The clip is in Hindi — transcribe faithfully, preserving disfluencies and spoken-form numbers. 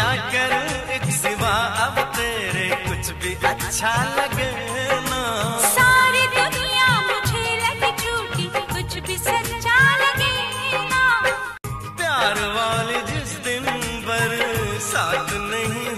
करूं एक सिवा अब तेरे कुछ भी अच्छा लगे ना। सारी दुनिया मुझे लगे झूठी, कुछ भी सच्चा लगे ना। प्यार वाले जिस दिन बरसात नहीं